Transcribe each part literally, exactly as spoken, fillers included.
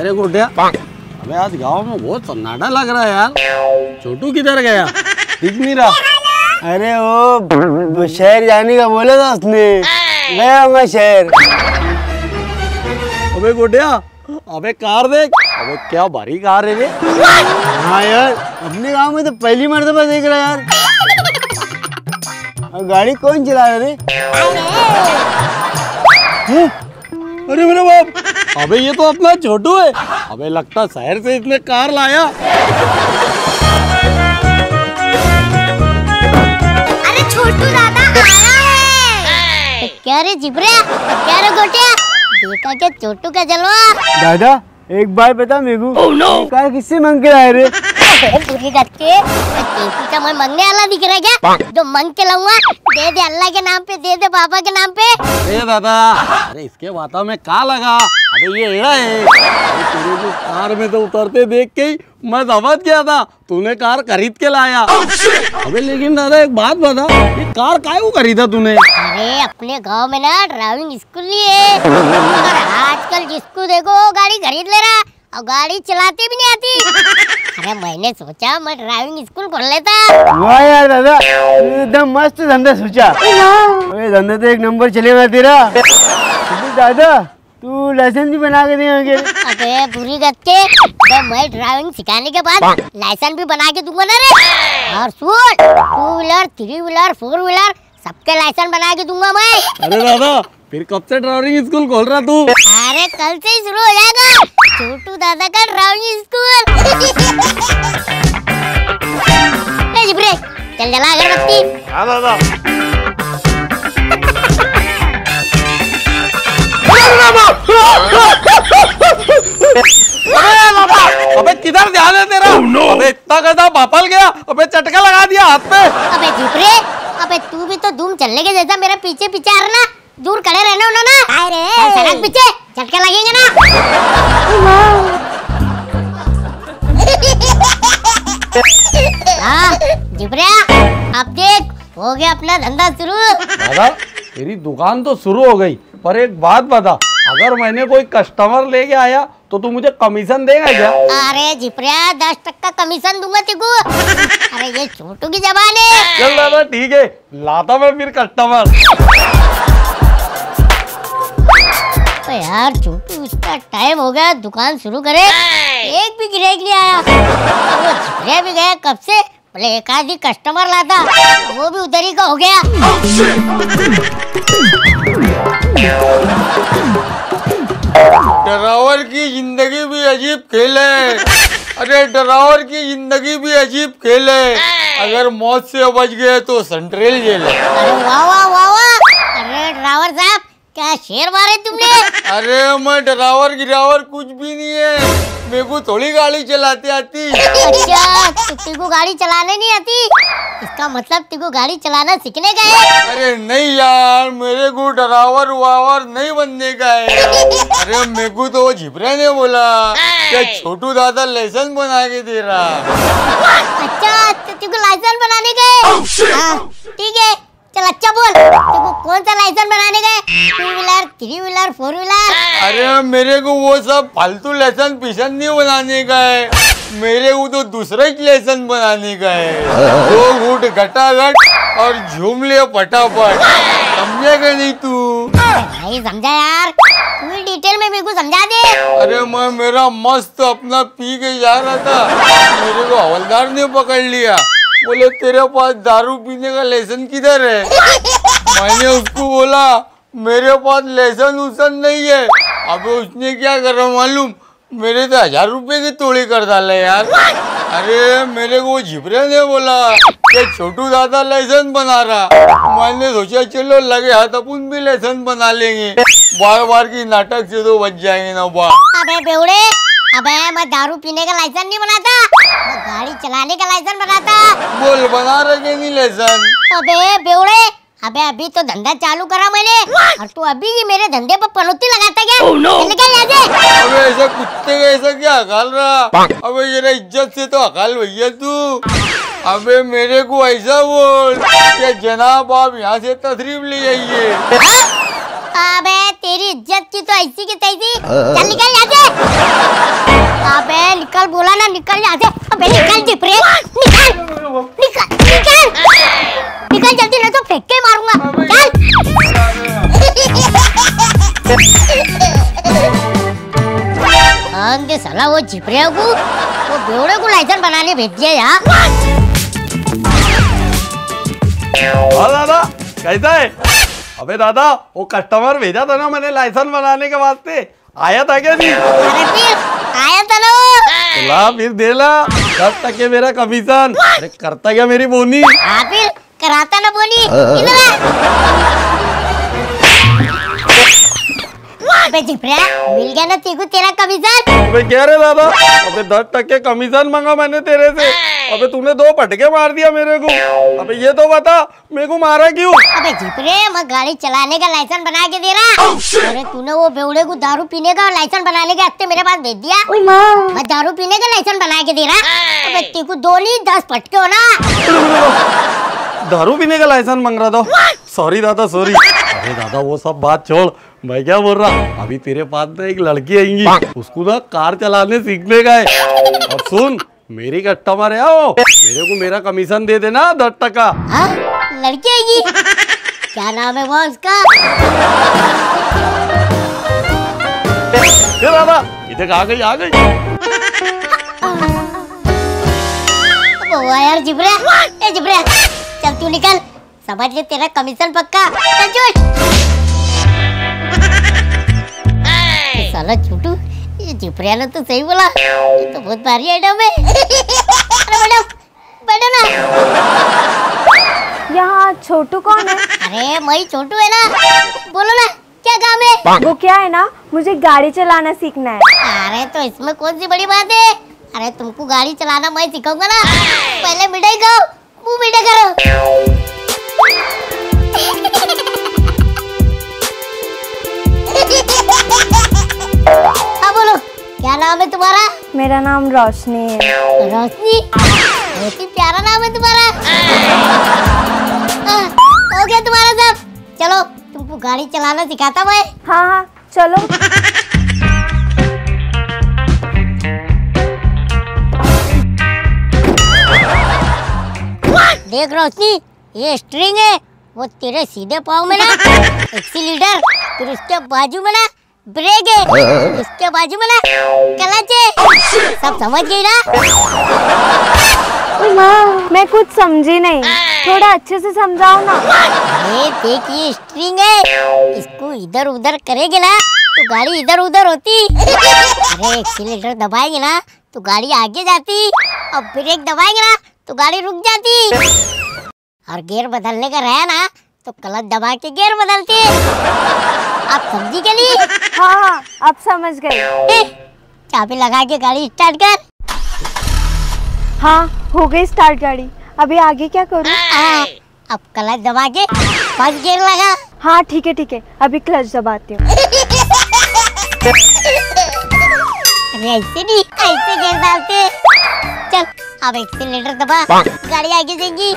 अरे गोटिया, अबे आज गांव में बहुत सन्नाटा लग रहा है यार। छोटू किधर गया? दिख नहीं रहा। अरे वो शहर जाने का बोला था उसने, गया होगा शहर। अबे गोटिया, अबे कार देख, अबे क्या भारी कार है रे। हाँ यार, अपने गांव में तो पहली मर्तबा देख रहा यार। और गाड़ी कौन चला रहा रे? अरे मेरे बाप, अबे ये तो अपना छोटू है। अबे लगता शहर से इसने कार लाया। अरे छोटू दादा आया है। क्या रे जिब्रे, क्या रे गोटिया, देखा क्या छोटू का जलवा? दादा एक बार बता मेरे को, oh, no! कार किससे मांग के लाए रे? पूरी गत्ते, तेरी तो मैं मांगने वाला दिख रहा है क्या? जो मांग के लाऊंगा, दे दे अल्लाह के नाम पे, दे दे बाबा के नाम पे। अरे दादा, अरे इसके बातों में क्या लगा? अबे ये एड़ा है। अरे तेरे को कार में तो उतरते देख के ही मैं समझ गया था तूने कार खरीद के लाया। अबे लेकिन दादा एक बात बता, ये कार काहे को खरीदा तूने? अरे अपने गांव में ना ड्राइविंग स्कूल नहीं है, और आजकल जिसको देखो गाड़ी खरीद ले रहा और गाड़ी चलाते भी नहीं आती। अरे मैंने सोचा मैं ड्राइविंग स्कूल खोल लेता। वाह यार दादा, एकदम मस्त धंधा सोचा। अरे धंधा तो एक नंबर चलेगा तेरा। दादा तू लाइसेंस भी बना के देंगे? अबे बुरी गत्ते, मैं ड्राइविंग सिखाने के बाद लाइसेंस भी बना के दूंगा ना रे। और सुन, two wheeler, three wheeler, four wheeler सबके लाइसेंस बना के दूंगा मैं। अरे दादा, फिर कब से ड्राइविंग स्कूल खोल रहा तू? अरे कल से ही शुरू हो जाएगा छोटू दादा का ड्राइविंग स्कूल। जिब्रे चल जला अगरबत्ती। हाँ दादा। अबे किधर ध्यान है तेरा? oh, no! अबे इतना गधा बापल गया, अबे चटका लगा दिया हाथ पे। अबे जिब्रे, अबे तू भी तो धूम चलने के जैसा मेरे पीछे पीछे आ रहा ना, दूर खड़े रहने हो ना। अरे सड़क पीछे झटके लगेंगे ना। हाँ जिब्रिया, अब देख हो गया अपना धंधा शुरू। दादा तेरी दुकान तो शुरू हो गई, पर एक बात बता, अगर मैंने कोई कस्टमर लेके आया तो तू मुझे कमीशन देगा क्या? अरे जिब्रिया दस टक्का कमीशन दूंगा तेको। अरे ये छोटू की जबान है। चल दादा ठीक है, लाता मैं फिर कस्टमर। तो यार छोटू इसका टाइम हो गया, दुकान शुरू करे, एक भी गिराक नहीं आया। वो जिब्रिया भी गया कब से, बोले एक आधी कस्टमर लाता, वो भी उधर ही का हो गया। ड्राइवर की जिंदगी भी अजीब खेल है। अरे ड्राइवर की जिंदगी भी अजीब खेल है, अगर मौत से बच गए तो सेंट्रल जेल है। अरे वाह वाह वाह वाह, अरे ड्राइवर साहब क्या शेर मारे तुमने। अरे मैं ड्राइवर गिरावर कुछ भी नहीं है, मेरे को थोड़ी गाड़ी चलाते आती। अच्छा तो तेको गाड़ी चलाने नहीं आती, इसका मतलब तेको गाड़ी चलाना सीखने का है। अरे नहीं यार, मेरे को ड्राइवर वावर नहीं बनने का है। अरे मेरे को तो वो झिपरे ने बोला कि छोटू दादा लाइसेंस बना के दे रहा। अच्छा तो तेको लाइसेंस बनाने का है। हाँ ठीक है, चल अच्छा बोल, तेको कौन सा लाइसेंस बनाने का है? Two wheeler, three wheeler, four wheeler? अरे मेरे को वो सब फालतू लाइसेंस पिसन नहीं बनाने का है, मेरे को तो दूसरा ही लाइसेंस बनाने का है। दो घूट घटाघट और झूम ले फटाफट, समझेगा नहीं तू? भाई समझा यार, पूरी डिटेल में मेरे को समझा दे। अरे मैं मेरा मस्त अपना पी के जा रहा था, मेरे को हवलदार ने पकड़ लिया, बोले तेरे पास दारू पीने का लाइसेंस किधर है? मैंने उसको बोला मेरे पास लाइसेंस उसन नहीं है। अब उसने क्या करा मालूम, मेरे तो हजार रुपए की तोड़ी कर डाला यार। अरे मेरे को झिपरे ने बोला कि छोटू दादा लाइसेंस बना रहा, मैंने सोचा चलो लगे हाथ अपन भी लाइसेंस बना लेंगे, बार बार की नाटक से तो बच जाएंगे ना बा। अबे बेवड़े, अबे मैं दारू पीने का लाइसेंस नहीं बनाता, मैं गाड़ी चलाने का लाइसेंस बनाता। बोल बना रखे नहीं लाइसेंस? अबे बेवड़े, अबे अभी तो धंधा चालू करा मैंने, और तू अभी ही मेरे धंधे पर पनौती लगाता क्या? oh, no. निकल यहाँ से। अबे ऐसा कुत्ते का ऐसा क्या हकाल रहा? अबे जरा इज्जत से तो हकाल भैया तू। अबे मेरे को ऐसा बोल कि जनाब आप यहाँ से तशरीफ ले जाइए। अबे तेरी इज्जत की तो ऐसी की तैसी। चल निकल यहाँ से। अबे निकल बोला ना, निकल यहाँ से। अबे निकल जिपरे, निकल निकल निकल निकल जल्दी, नहीं तो फेंक के मारूंगा। चल। अंगे साला वो जिपरे को, वो बेवड़े को लाइसेंस बनाने भेज दिया यार। हाँ दादा, कैसा है? अबे दादा, वो कस्टमर भेजा था ना मैंने लाइसेंस बनाने के वास्ते, आया था क्या नहीं? अरे फिर आया था ना वो। ला फिर दे ला, दस टके मेरा कमीशन। अरे करता क्या मेरी बोनी? हाँ फिर कराता ना बोनी। इधर आ। अबे जिपरा, मिल गया ना तेको तेरा कमीशन। अबे क्या रे दादा, अबे दस टके कमीशन मांगा मैंने तेरे से, अबे तूने दो पटके मार दिया मेरे को। अबे ये तो बता मेरे को मारा क्यों? अबे जिपरे, मैं गाड़ी चलाने का लाइसेंस बना के दे रहा। अरे तूने वो बेवड़े को दारू पीने का लाइसेंस बनाने के हफ्ते मेरे पास भेज दिया। मैं दारू पीने का लाइसेंस बना के दे रहा। अबे तेको दो नहीं दस पटके हो ना। दारू पीने का लाइसेंस मांग रहा था। सॉरी दादा, सॉरी। अरे दादा वो सब बात छोड़, मैं क्या बोल रहा, अभी तेरे पास ना एक लड़की आएंगी, उसको ना कार चलाने सीखने का है। और सुन, मेरी कस्टमर है वो, मेरे को मेरा कमीशन दे देना दस टका। हाँ? लड़की आएगी? क्या नाम है वो उसका? ये दादा इधर आ गई, आ गई। वो यार जिब्रा, ए जिब्रा, चल तू निकल, समझ ले तेरा कमीशन पक्का। चल चल। साला छोटू, ये जिब्रा ने तो सही बोला, ये तो बहुत भारी आइटम है। अरे मैडम, बैठो ना। यहाँ छोटू कौन है? अरे मैं छोटू है ना, बोलो ना क्या काम है? वो क्या है ना, मुझे गाड़ी चलाना सीखना है। अरे तो इसमें कौन सी बड़ी बात है? अरे तुमको गाड़ी चलाना मैं सिखाऊंगा ना। पहले मिठाई खाओ, मुंह मीठा करो। हाँ बोलो, क्या नाम है तुम्हारा? मेरा नाम रोशनी है। रोशनी? बहुत ही प्यारा नाम है तुम्हारा। हाँ, हो गया तुम्हारा सब। चलो तुमको गाड़ी चलाना सिखाता मैं। हाँ हाँ चलो। देख रोशनी, ये स्ट्रिंग है, वो तेरे सीधे पाँव में ना एक्सीलीटर, फिर उसके बाजू में ना ब्रेक है, उसके बाजू में ना क्लच है। सब समझ गई ना? मैं कुछ समझी नहीं, थोड़ा अच्छे से समझाओ ना। ये देख, ये स्ट्रिंग है, इसको इधर उधर करेगे ना तो गाड़ी इधर उधर होती। अरे एक्सीलेटर दबाएंगे ना तो गाड़ी आगे जाती, और ब्रेक दबाएंगे ना तो गाड़ी रुक जाती। और गियर बदलने का रहा ना तो क्लच दबा के गियर बदलती। आप समझी के लिए? हाँ हाँ अब समझ गई। चाबी लगा के गाड़ी स्टार्ट कर। हाँ हो गई स्टार्ट गाड़ी, अभी आगे क्या करूँ? हाँ, अब क्लच दबा के फर्स्ट गियर लगा। हाँ ठीक है ठीक है, अभी क्लच दबाती हूँ। अरे ऐसे नहीं, ऐसे गियर डालते। चल अब एक्सीलेटर दबा, गाड़ी आगे जाएगी।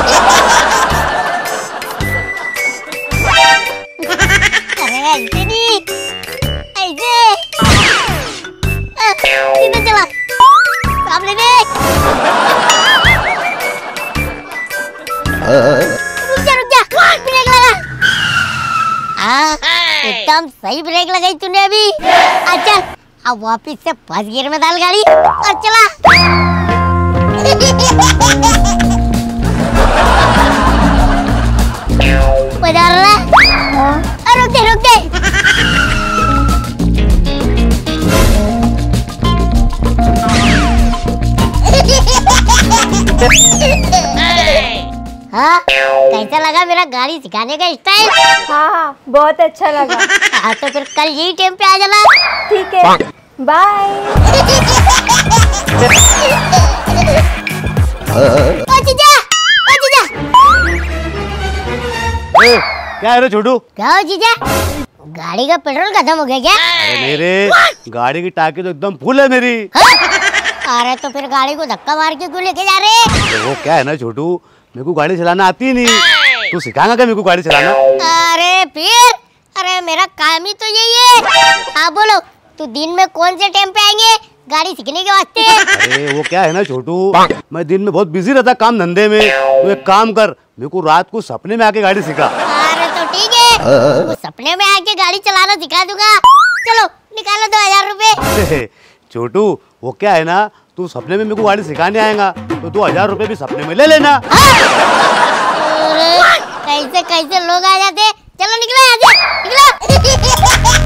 अरे ऐसे नहीं, ऐसे सीधे चला, सामने देख। रुक जा रुक जा, ब्रेक लगा। हाँ एकदम सही ब्रेक लगाई तूने अभी। अच्छा अब वापिस से फर्स्ट गियर में डाल गाड़ी और चला। मजा आ रहा है? रुक दे रुक दे। हाँ कैसा लगा मेरा गाड़ी सिखाने का स्टाइल? हाँ हाँ बहुत अच्छा लगा। हाँ तो फिर कल यही टाइम पे आ जाना। ठीक है, बाय। ओ जीजा, ओ जीजा। ए, क्या है रे छोटू? क्या हो जीजा? गाड़ी का पेट्रोल खत्म हो गया क्या? अरे मेरे गाड़ी की टाकी तो एकदम फुल है मेरी। हाँ? अरे तो फिर गाड़ी को धक्का मार के क्यों लेके जा रहे? तो वो क्या है ना छोटू, मेरे को गाड़ी चलाना आती ही नहीं, तू सिखाएगा क्या मेरे को गाड़ी चलाना? अरे फिर अरे मेरा काम ही तो यही है। हाँ बोलो, तू दिन में कौन से टाइम पे आएंगे गाड़ी सीखने के वास्ते? अरे वो क्या है ना छोटू, मैं दिन में बहुत बिजी रहता काम धंधे में। तू एक काम कर, मेरे को रात को सपने में आके गाड़ी सिखा। अरे तो ठीक है, वो सपने में आके गाड़ी चलाना सिखा दूंगा। चलो निकालो दो हजार रुपए। छोटू वो क्या है ना, तू सपने में मेरे को गाड़ी सिखाने आएगा तो तू हजार रुपए भी सपने में ले लेना। अरे कैसे कैसे लोग आ जाते। चलो निकलो यहाँ से, निकलो।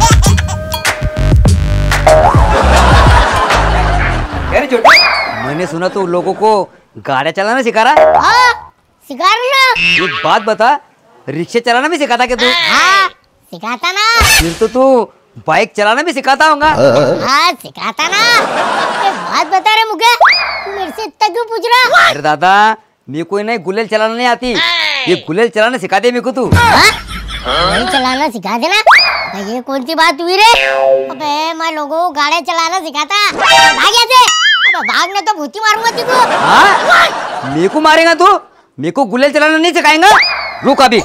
अरे छोटू, मैंने सुना तो लोगों को गाड़ी चलाना सिखा रहा है। हाँ सिखा रही ना। एक बात बता, रिक्शा चलाना भी सिखाता क्या तू? हाँ सिखाता ना। फिर तो तू बाइक चलाना भी सिखाता होगा। हाँ सिखाता ना। एक बात बता रहे मुझे, तू मेरे से इतना क्यों पूछ रहा? अरे दादा, मेरे को नहीं गुलेल चलाना नहीं आती, ये गुलेल चलाना सिखा दे मेरे को तू। गाड़ी चलाना सिखा देना? अबे ये कौन सी बात हुई रे? अबे मैं लोगों को गाड़ी चलाना सिखाता, भाग यहाँ से। अबे भागने तो भूती मारूंगा तुझको। हाँ मेरे को मारेगा तू? मेरे को गुलेल चलाना नहीं सिखाएगा? रुक अभी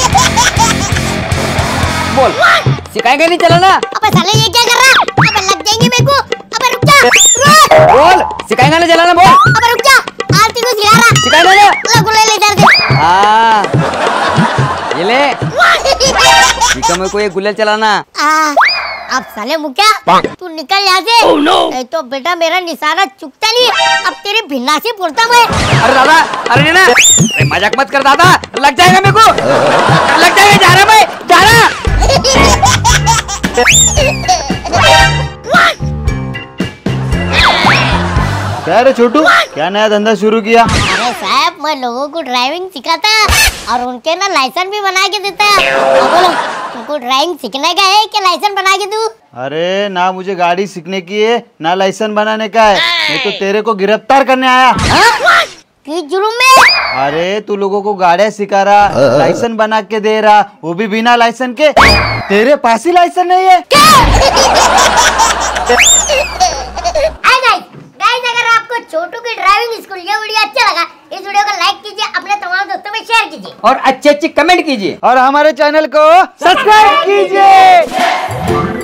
बोल, सिखाएगा नहीं चलाना? अबे साले ये क्या कर रहा? अबे लग जाएंगे मेरे को। अबे रुक जा, रुक। बोल, सिखाएगा नहीं चलाना? बोल। अबे रुक जा, आरती को सिखा रहा। सिखाएगा नहीं? लो गुलेल इधर दे। हाँ ये ले, सिखा मेरे को ये गुलेल चलाना। आ, अब साले मुखिया तू निकल यहाँ से। oh, no. नहीं तो बेटा मेरा निशाना चुकता नहीं, अब तेरी भिन्ना से फोड़ता मैं। अरे दादा, अरे ना, अरे मजाक मत कर दादा, लग जाएगा मेरे को, लग जाएगा। जा रहा मैं, जा रहा। क्या रे छोटू, क्या नया धंधा शुरू किया? अरे साहब मैं लोगों को ड्राइविंग सिखाता और उनके ना लाइसेंस भी बना के देता। अब बोलो तुमको ड्राइविंग सीखने का है कि लाइसेंस बना के दूं? अरे ना मुझे गाड़ी सीखने की है ना लाइसेंस बनाने का है, मैं तो तेरे को गिरफ्तार करने आया। किस जुर्म में? अरे तू लोगों को गाड़ियाँ सिखा रहा, लाइसेंस बना के दे रहा, वो भी बिना लाइसेंस के। तेरे पास ही लाइसेंस नहीं है? गाइस अगर आपको छोटू की ड्राइविंग स्कूल ये वीडियो अच्छा लगा, इस वीडियो को लाइक कीजिए, अपने तमाम दोस्तों में शेयर कीजिए और अच्छे अच्छे कमेंट कीजिए और हमारे चैनल को सब्सक्राइब कीजिए।